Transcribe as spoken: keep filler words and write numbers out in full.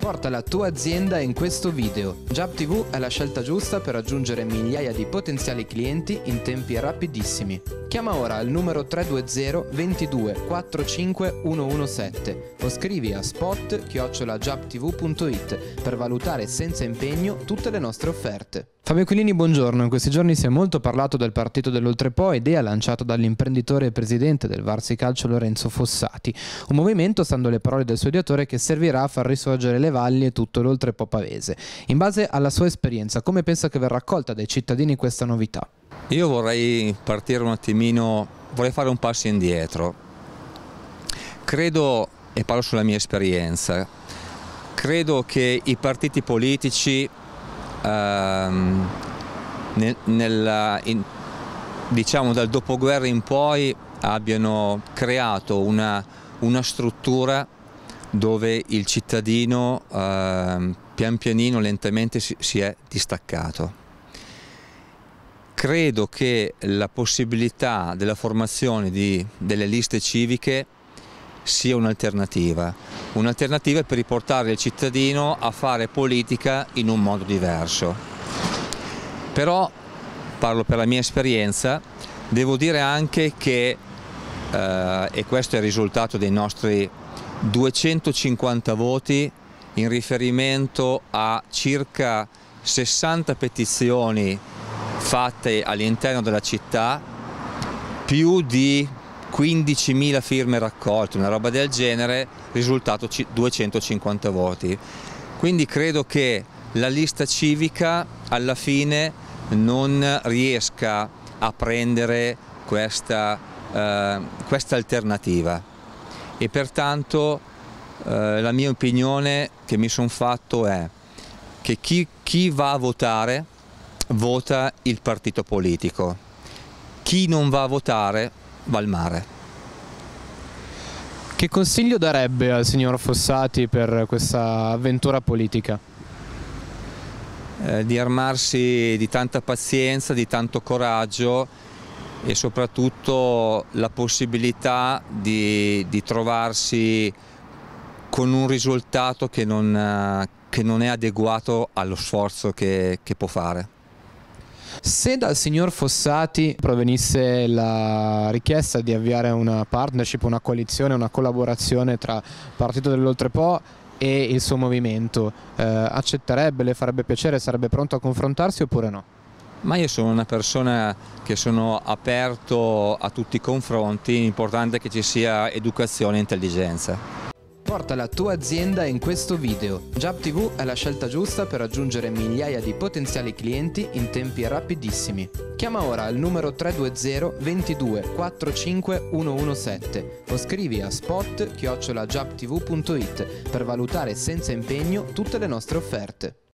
Porta la tua azienda in questo video. Jab tivù è la scelta giusta per raggiungere migliaia di potenziali clienti in tempi rapidissimi. Chiama ora il numero tre due zero ventidue quarantacinque centodiciassette o scrivi a spot chiocciola jab tivù punto it per valutare senza impegno tutte le nostre offerte. Fabio Aquilini, buongiorno. In questi giorni si è molto parlato del partito dell'Oltrepo, idea lanciata dall'imprenditore e presidente del Varzi Calcio Lorenzo Fossati. Un movimento, stando alle parole del suo ideatore, che servirà a far risorgere le valli e tutto l'Oltrepo pavese. In base alla sua esperienza, come pensa che verrà accolta dai cittadini questa novità? Io vorrei partire un attimino, vorrei fare un passo indietro. Credo, e parlo sulla mia esperienza, credo che i partiti politici ehm, nel, nel, in, diciamo dal dopoguerra in poi abbiano creato una, una struttura dove il cittadino eh, pian pianino, lentamente si, si è distaccato. Credo che la possibilità della formazione di, delle liste civiche sia un'alternativa, un'alternativa per riportare il cittadino a fare politica in un modo diverso. Però, parlo per la mia esperienza, devo dire anche che, eh, e questo è il risultato dei nostri duecentocinquanta voti in riferimento a circa sessanta petizioni fatte all'interno della città, più di quindicimila firme raccolte, una roba del genere, risultato duecentocinquanta voti. Quindi credo che la lista civica alla fine non riesca a prendere questa, eh, questa alternativa e pertanto eh, la mia opinione che mi sono fatto è che chi, chi va a votare vota il partito politico, chi non va a votare va al mare. Che consiglio darebbe al signor Fossati per questa avventura politica? Eh, di armarsi di tanta pazienza, di tanto coraggio e soprattutto la possibilità di, di trovarsi con un risultato che non, che non è adeguato allo sforzo che, che può fare. Se dal signor Fossati provenisse la richiesta di avviare una partnership, una coalizione, una collaborazione tra Partito dell'Oltrepo e il suo movimento, eh, accetterebbe, le farebbe piacere, sarebbe pronto a confrontarsi oppure no? Ma io sono una persona che sono aperto a tutti i confronti, l'importante è che ci sia educazione e intelligenza. Porta la tua azienda in questo video. Jab tivù è la scelta giusta per raggiungere migliaia di potenziali clienti in tempi rapidissimi. Chiama ora il numero tre due zero ventidue quarantacinque centodiciassette o scrivi a spot chiocciola jab tivù punto it per valutare senza impegno tutte le nostre offerte.